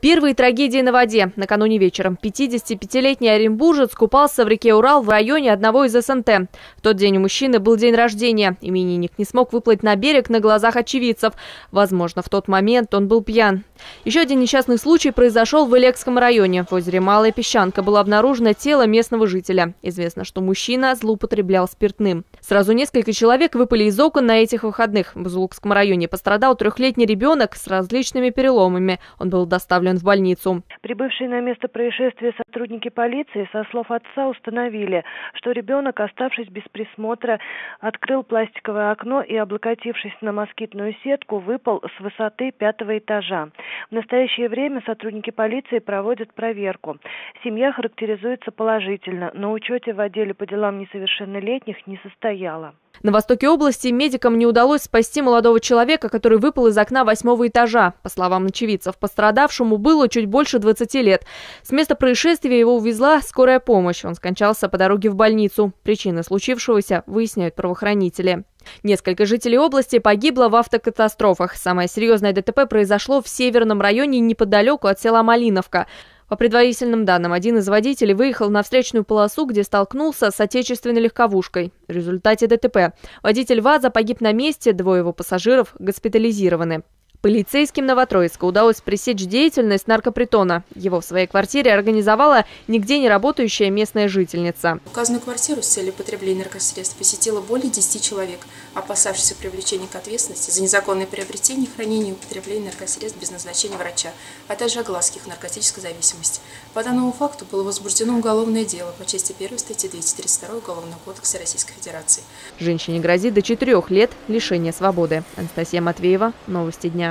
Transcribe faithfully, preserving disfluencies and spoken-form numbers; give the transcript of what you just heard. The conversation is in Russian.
Первые трагедии на воде. Накануне вечером пятидесятипятилетний оренбуржец купался в реке Урал в районе одного из эс эн тэ. В тот день у мужчины был день рождения. Именинник не смог выплыть на берег на глазах очевидцев. Возможно, в тот момент он был пьян. Еще один несчастный случай произошел в Илекском районе. В озере Малая Песчанка было обнаружено тело местного жителя. Известно, что мужчина злоупотреблял спиртным. Сразу несколько человек выпали из окон на этих выходных. В Бузулукском районе пострадал трехлетний ребенок с различными переломами. Он был доставлен в больницу. Прибывшие на место происшествия сотрудники полиции со слов отца установили, что ребенок, оставшись без присмотра, открыл пластиковое окно и, облокотившись на москитную сетку, выпал с высоты пятого этажа. В настоящее время сотрудники полиции проводят проверку. Семья характеризуется положительно, но учете в отделе по делам несовершеннолетних не состояла. На востоке области медикам не удалось спасти молодого человека, который выпал из окна восьмого этажа. По словам очевидцев, пострадавшему было чуть больше двадцати лет. С места происшествия его увезла скорая помощь. Он скончался по дороге в больницу. Причины случившегося выясняют правоохранители. Несколько жителей области погибло в автокатастрофах. Самое серьезное дэ тэ пэ произошло в северном районе неподалеку от села Малиновка. По предварительным данным, один из водителей выехал на встречную полосу, где столкнулся с отечественной легковушкой. В результате дэ тэ пэ водитель ВАЗа погиб на месте, двое его пассажиров госпитализированы. Полицейским Новотроицка удалось пресечь деятельность наркопритона. Его в своей квартире организовала нигде не работающая местная жительница. Указанную квартиру с целью потребления наркосредств посетило более десяти человек, опасавшихся привлечения к ответственности за незаконное приобретение, хранение и употребление наркосредств без назначения врача, а также огласки их наркотической зависимости. По данному факту было возбуждено уголовное дело по части первой статьи двести тридцать два Уголовного кодекса Российской Федерации. Женщине грозит до четырех лет лишения свободы. Анастасия Матвеева. Новости дня.